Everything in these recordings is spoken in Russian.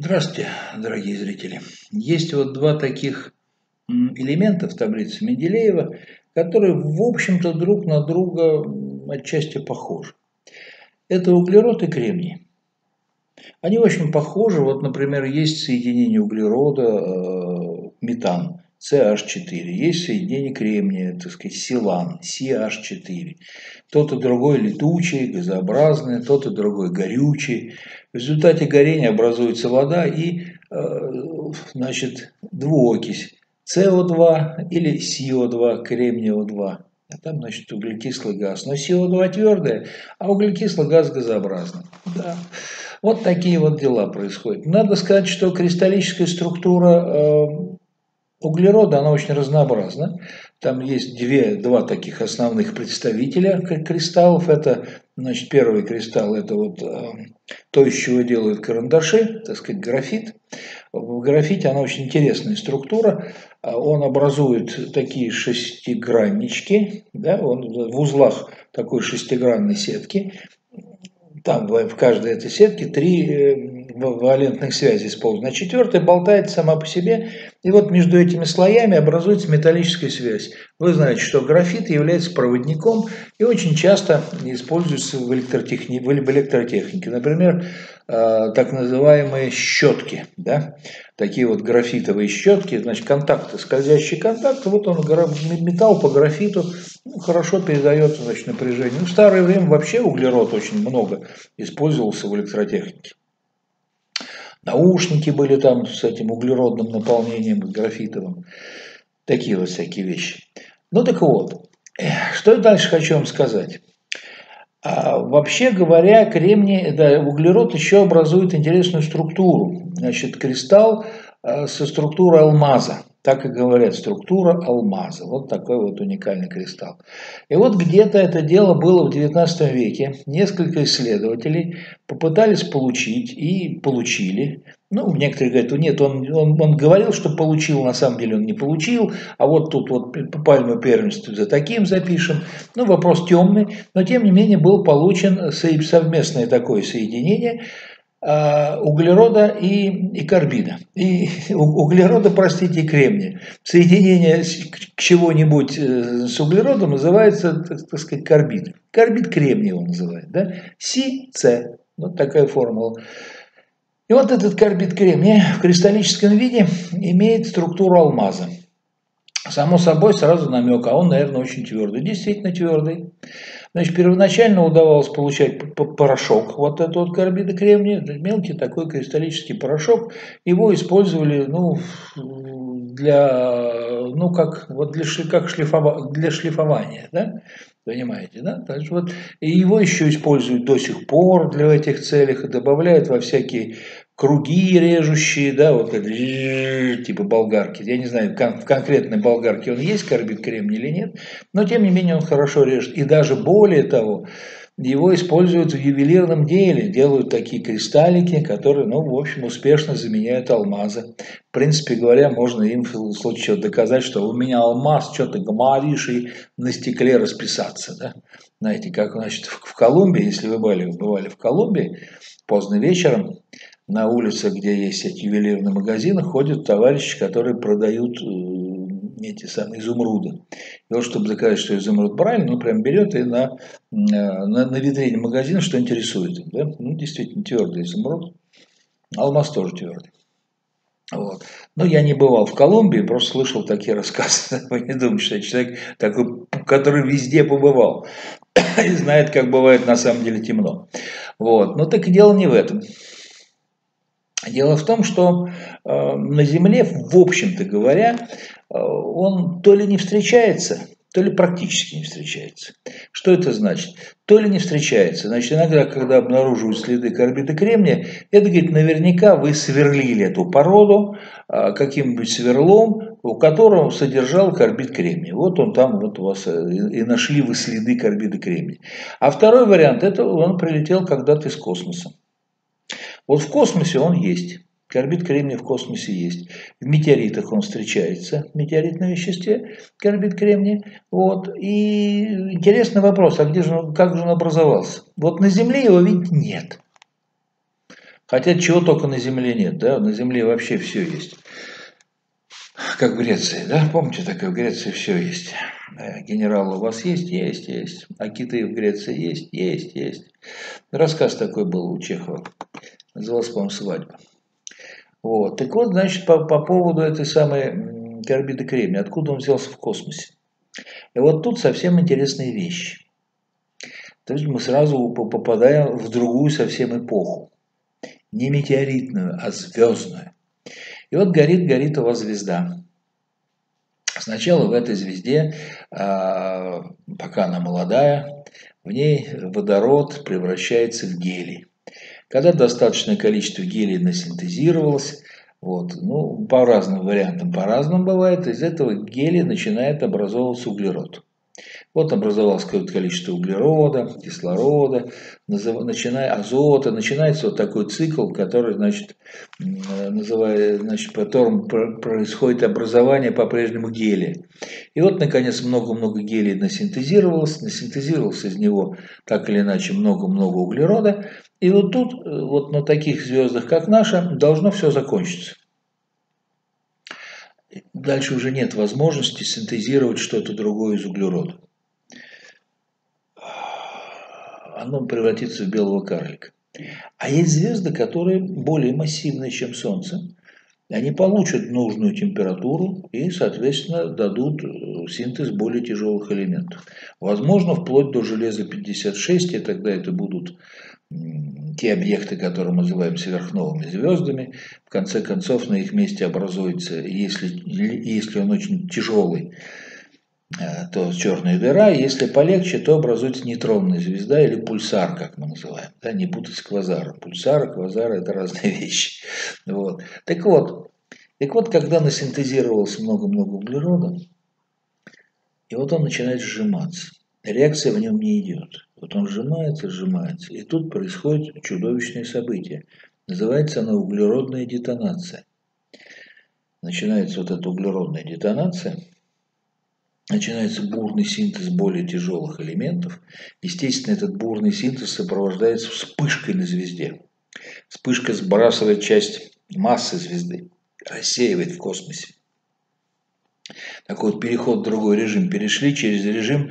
Здравствуйте, дорогие зрители. Есть вот два таких элемента в таблице Менделеева, которые, в общем-то, друг на друга отчасти похожи. Это углерод и кремний. Они очень похожи. Вот, например, есть соединение углерода, метан, CH4. Есть соединение кремния, так сказать, силан, CH4. Тот и другой летучий, газообразный, тот и другой горючий. В результате горения образуется вода и, значит, двуокись СО2 или СиО2, кремниево-2. А там, значит, углекислый газ. Но СиО2 твердое, а углекислый газ газообразный. Да. Вот такие вот дела происходят. Надо сказать, что кристаллическая структура углерода, она очень разнообразна. Там есть два таких основных представителя кристаллов. Это, значит, первый кристалл, это вот то, из чего делают карандаши, так сказать, графит. В графите она очень интересная структура. Он образует такие шестиграннички, да, он в узлах такой шестигранной сетки. Там в каждой этой сетке три валентных связи используются. А четвертая болтается сама по себе. И вот между этими слоями образуется металлическая связь. Вы знаете, что графит является проводником и очень часто используется в электротехнике. Например, так называемые щетки. Да? Такие вот графитовые щетки, значит, контакты, скользящий контакт. Вот он, металл по графиту хорошо передает, значит, напряжение. В старое время вообще углерод очень много использовался в электротехнике. Наушники были там с этим углеродным наполнением, графитовым. Такие вот всякие вещи. Ну так вот, что я дальше хочу вам сказать. Вообще говоря, кремний, да, углерод еще образует интересную структуру. Значит, кристалл со структурой алмаза. Так и говорят, структура алмаза. Вот такой вот уникальный кристалл. И вот где-то это дело было в 19 веке. Несколько исследователей попытались получить и получили. Ну, некоторые говорят, нет, он говорил, что получил, на самом деле он не получил. А вот тут вот пальму первенства за таким запишем. Ну, вопрос темный. Но, тем не менее, был получен совместное такое соединение углерода и карбида. И углерода, простите, и кремния. Соединение чего-нибудь с углеродом называется, так сказать, карбид. Карбид кремния его называют. Да? СиС. Вот такая формула. И вот этот карбид кремния в кристаллическом виде имеет структуру алмаза. Само собой, сразу намек, а он, наверное, очень твердый. Действительно твердый. Значит, первоначально удавалось получать порошок, вот этот вот карбида кремния, мелкий такой кристаллический порошок. Его использовали, ну, для шлифования, да? Понимаете, да? Значит, вот, и его еще используют до сих пор для этих целях и добавляют во всякие круги режущие, да, вот это, типа болгарки. Я не знаю, в конкретной болгарке он есть карбид кремний или нет, но тем не менее он хорошо режет. И даже более того, его используют в ювелирном деле, делают такие кристаллики, которые, ну, в общем, успешно заменяют алмазы. В принципе говоря, можно им в случае доказать, что у меня алмаз, что ты говоришь, и на стекле расписаться. Да? Знаете, как, значит, в Колумбии, если вы бывали в Колумбии, поздно вечером, на улице, где есть эти ювелирные магазины, ходят товарищи, которые продают эти самые изумруды. И вот, чтобы доказать, что изумруд правильный, он прям берет и на витрине магазина что интересует. Да? Ну, действительно, твердый изумруд. Алмаз тоже твердый. Вот. Но я не бывал в Колумбии, просто слышал такие рассказы. Вы не думайте, что я человек такой, который везде побывал и знает, как бывает на самом деле темно. Вот. Но так и дело не в этом. Дело в том, что на Земле, в общем-то говоря, он то ли не встречается, то ли практически не встречается. Что это значит? То ли не встречается. Значит, иногда, когда обнаруживают следы карбида кремния, это, говорит, наверняка вы сверлили эту породу каким-нибудь сверлом, у которого содержал карбид кремния. Вот он там, вот у вас и нашли вы следы карбида кремния. А второй вариант, это он прилетел когда-то из космоса. Вот в космосе он есть. Карбид кремния в космосе есть. В метеоритах он встречается, в метеоритном веществе карбид кремния. Вот. И интересный вопрос, а как же он образовался? Вот на Земле его, видите, нет. Хотя чего только на Земле нет, да? На Земле вообще все есть. Как в Греции, да? Помните, так и в Греции все есть. Генерал у вас есть? Есть, есть. А киты в Греции есть? Есть, есть. Рассказ такой был у Чехова. Назывался, по-моему, «Свадьба». Вот. Так вот, значит, по поводу этой самой карбида кремния. Откуда он взялся в космосе? И вот тут совсем интересные вещи. То есть мы сразу попадаем в другую совсем эпоху. Не метеоритную, а звездную. И вот горит у вас звезда. Сначала в этой звезде, пока она молодая, в ней водород превращается в гелий. Когда достаточное количество гелия насинтезировалось, вот, ну, по разным вариантам, по-разному бывает, из этого гелия начинает образовываться углерод. Вот образовалось какое-то количество углерода, кислорода, азота. Начинается вот такой цикл, который, значит, в котором происходит образование по-прежнему гелия. И вот, наконец, много-много гелия насинтезировалось из него так или иначе много-много углерода. И вот тут, вот на таких звездах, как наша, должно все закончиться. Дальше уже нет возможности синтезировать что-то другое из углерода. Оно превратится в белого карлика. А есть звезды, которые более массивные, чем Солнце. Они получат нужную температуру и, соответственно, дадут синтез более тяжелых элементов. Возможно, вплоть до железа-56, и тогда это будут те объекты, которые мы называем сверхновыми звездами. В конце концов, на их месте образуется, если он очень тяжелый, то черная дыра, если полегче, то образуется нейтронная звезда или пульсар, как мы называем. Да, не путать с квазаром. Пульсар и квазар – это разные вещи. Вот. Так вот, когда насинтезировалось много-много углерода, и вот он начинает сжиматься. Реакция в нем не идет. Вот он сжимается, сжимается. И тут происходит чудовищное событие. Называется оно углеродная детонация. Начинается вот эта углеродная детонация. Начинается бурный синтез более тяжелых элементов. Естественно, этот бурный синтез сопровождается вспышкой на звезде. Вспышка сбрасывает часть массы звезды, рассеивает в космосе. Такой вот переход в другой режим. Перешли через режим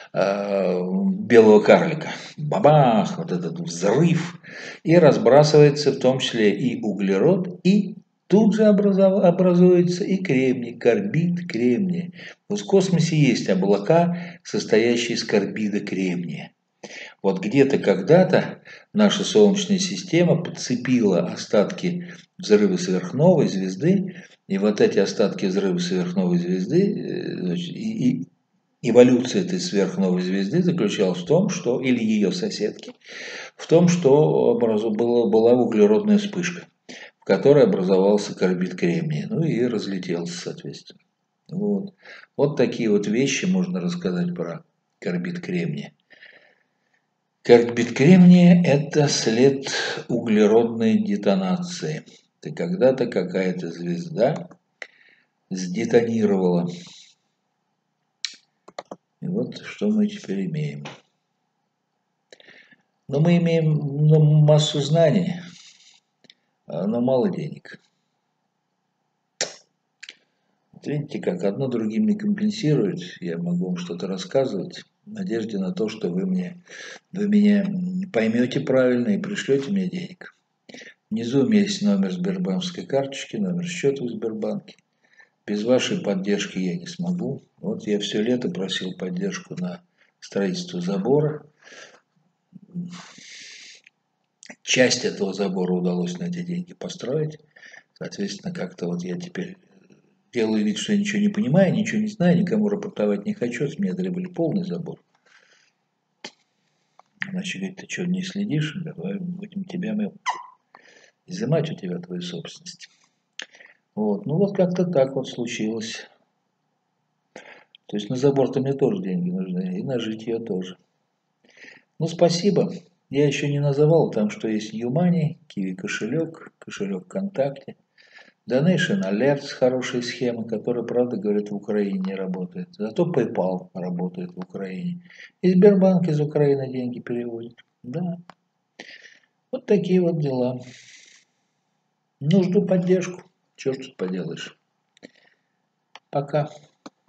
белого карлика. Бабах! Вот этот взрыв. И разбрасывается в том числе и углерод, и тут же образуется и кремний, карбид кремния. Вот в космосе есть облака, состоящие из карбида кремния. Вот где-то когда-то наша Солнечная система подцепила остатки взрыва сверхновой звезды, и вот эти остатки взрыва сверхновой звезды, значит, и эволюция этой сверхновой звезды заключалась в том, что, или ее соседки, в том, что была углеродная вспышка, в которой образовался карбид кремния, ну и разлетелся, соответственно. Вот такие вот вещи можно рассказать про карбид кремния. Карбид кремния – это след углеродной детонации. Это когда-то какая-то звезда сдетонировала. И вот что мы теперь имеем. Но мы имеем массу знаний, но мало денег. Видите, как одно другим не компенсирует. Я могу вам что-то рассказывать в надежде на то, что вы меня поймете правильно и пришлете мне денег. Внизу у меня есть номер сбербанковской карточки, номер счета в Сбербанке. Без вашей поддержки я не смогу. Вот я все лето просил поддержку на строительство забора. Часть этого забора удалось на эти деньги построить. Соответственно, как-то вот я теперь делаю вид, что я ничего не понимаю, ничего не знаю, никому рапортовать не хочу. С меня требовали полный забор. Значит, говорит, ты что, не следишь? Давай будем тебя мы изымать у тебя твою собственность. Вот. Ну вот как-то так вот случилось. То есть на забор-то мне тоже деньги нужны, и на житье тоже. Ну, спасибо. Я еще не называл там, что есть Юмани, Киви кошелек, кошелек ВКонтакте. Donation Alerts, хорошая схема, которая, правда, говорят, в Украине не работает. Зато PayPal работает в Украине. И Сбербанк из Украины деньги переводит. Да. Вот такие вот дела. Ну, жду поддержку. Чего ж тут поделаешь. Пока.